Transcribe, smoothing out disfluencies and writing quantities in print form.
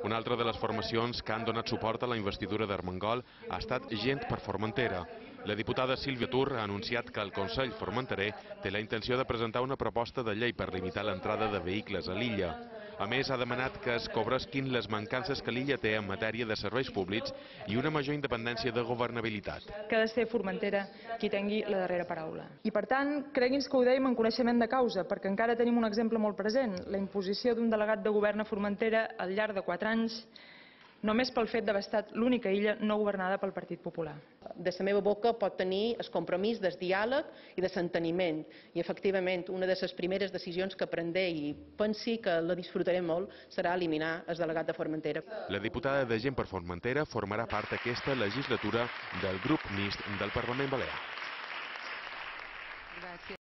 Una altra de les formacions que han donat suport a la investidura d'Armengol ha estat Gent per Formentera. La diputada Sílvia Tur ha anunciat que el Consell Formenterer té la intenció de presentar una proposta de llei per limitar l'entrada de vehicles a l'illa. A més, ha demanat que es cobresquin les mancances que l'illa té en matèria de serveis públics i una major independència de governabilitat. Que ha de ser Formentera qui tingui la darrera paraula. I per tant, cregui'ns que ho dèiem en coneixement de causa, perquè encara tenim un exemple molt present, la imposició d'un delegat de govern a Formentera al llarg de 4 anys, només pel fet d'haver estat l'única illa no governada pel Partit Popular. De la meva boca pot tenir el compromís del diàleg i de l'enteniment. I, efectivament, una de les primeres decisions que prendré, i pensi que la disfrutaré molt, serà eliminar el delegat de Formentera. La diputada de Gent per Formentera formarà part aquesta legislatura del grup mixt del Parlament Balear.